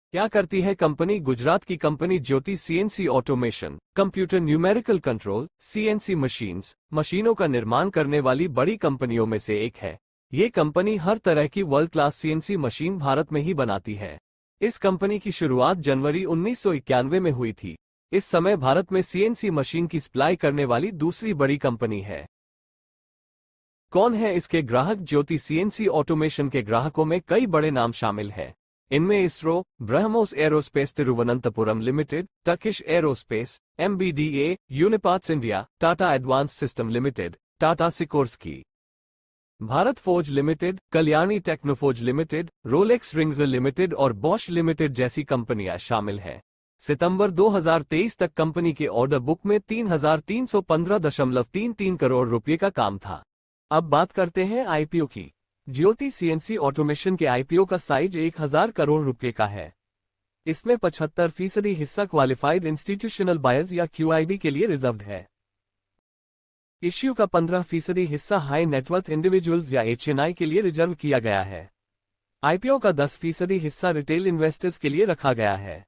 क्या करती है कंपनी? गुजरात की company Jyoti CNC automation computer numerical control CNC मशीनों का निर्माण करने वाली बड़ी कंपनियों में से एक है। ये कंपनी हर तरह की world class CNC machine Bharat में ही बनाती है। इस कंपनी की शुरुआत जनवरी 1991 में हुई थी। इस समय भारत में सीएनसी मशीन की सप्लाई करने वाली दूसरी बड़ी कंपनी है। कौन है इसके ग्राहक? ज्योति सीएनसी ऑटोमेशन के ग्राहकों में कई बड़े नाम शामिल हैं। इनमें ISRO, BrahMos aerospace Thiruvananthapuram limited, Turkish aerospace, MBDA, Uniparts India, Tata advance system limited, Tata Sikorsky, Bharat Forge limited, Kalyani Technoforge limited, Rolex Rings limited और बॉश लिमिटेड जैसी कंपनियां शामिल हैं। सितंबर 2023 तक कंपनी के ऑर्डर बुक में 3,315.33 करोड़ रुपए का काम था। अब बात करते हैं आईपीओ की। ज्योति सीएनसी ऑटोमेशन के आईपीओ का साइज 1,000 करोड़ रुपए का है। इसमें 75% हिस्सा क्वालिफाइड इंस्टीट्यूशनल बायर्स या क्यूआईबी के लिए रिजर्व्ड है। इश्यू का 15% हिस्सा हाई नेटवर्थ इंडिविजुअल्स या एचएनआई के लिए रिजर्व किया गया है। आईपीओ का 10% हिस्सा रिटेल इन्वेस्टर्स के लिए रखा गया है।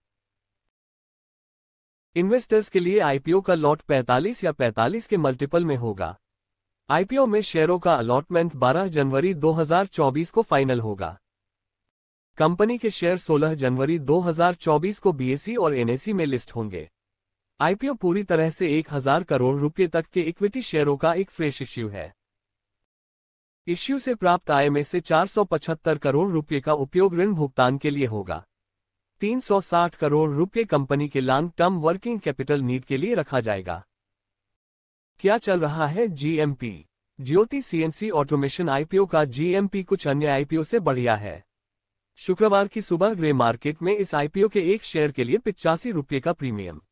इन्वेस्टर्स के लिए आईपीओ का लॉट 45 या 45 के मल्टीपल में होगा। आईपीओ में शेयरों का अलॉटमेंट 12 जनवरी 2024 को फाइनल होगा। कंपनी के शेयर 16 जनवरी 2024 को बीएसई और एनएसई में लिस्ट होंगे। आईपीओ पूरी तरह से 1,000 करोड़ रुपए तक के इक्विटी शेयरों का एक फ्रेश इश्यू है। इश्यू से प्राप्त आय में से 475 करोड़ रुपए का उपयोग ऋण भुगतान के लिए होगा। 360 करोड़ रुपए कंपनी के long term working capital need के लिए रखा जाएगा। क्या चल रहा है GMP? Jyoti CNC automation IPO का जीएमपी कुछ अन्य आईपीओ से बढ़िया है। शुक्रवार की सुबह ग्रे मार्केट में इस आईपीओ के एक शेयर के लिए 85 रुपये का प्रीमियम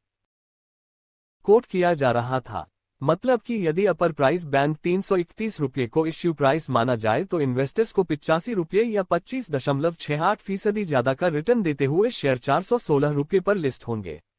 कोट किया जा रहा था। मतलब कि यदि अपर प्राइस बैंड 331 रुपये को इश्यू प्राइस माना जाए तो इन्वेस्टर्स को 85 रुपये या 25.68% ज्यादा का रिटर्न देते हुए शेयर 416 रुपये पर लिस्ट होंगे।